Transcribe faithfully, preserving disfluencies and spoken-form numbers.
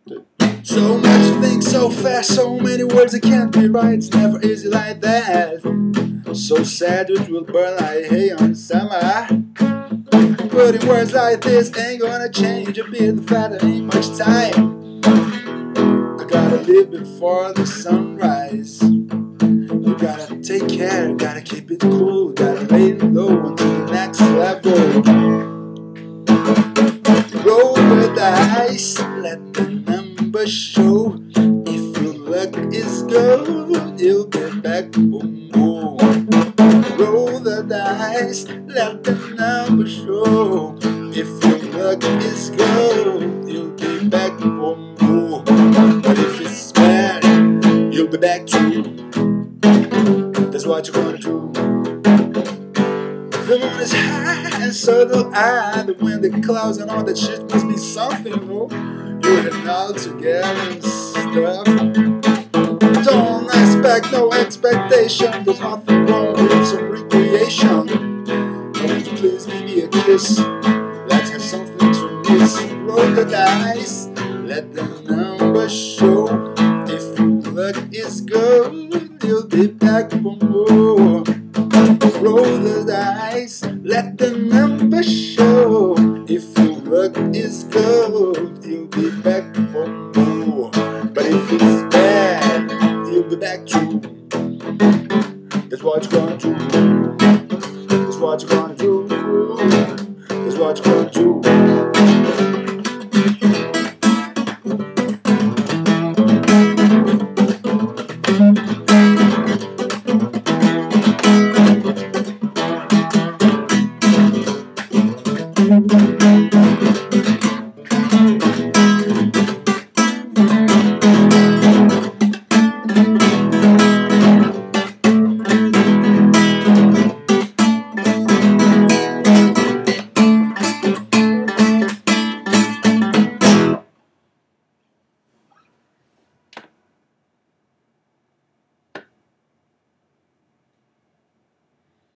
So much things so fast, so many words that can't be right. It's never easy like that. So sad it will burn like hay on summer. Putting words like this ain't gonna change a bit. The fact there ain't much time. I gotta live before the sunrise. You gotta take care, gotta keep it cool, gotta lay it low until the next level. Roll the dice, let the numbers show. If your luck is good, you'll be back for more. Roll the dice, let the numbers show. If your luck is good, you'll be back for more. But if it's bad, you'll be back too. That's what you're gonna do. The moon is high and so do I. The wind, the clouds and all that shit must be something, no? You're heading out together and stuff. Don't expect no expectation. There's nothing wrong with some recreation. Won't you please give me a kiss? Let's have something to miss. Roll the dice, let the numbers show. If your luck is good, you'll be back for more. Roll the dice, let the numbers show. If your luck is good, you'll be back for more. But if it's bad, you'll be back too. That's what you're gonna do.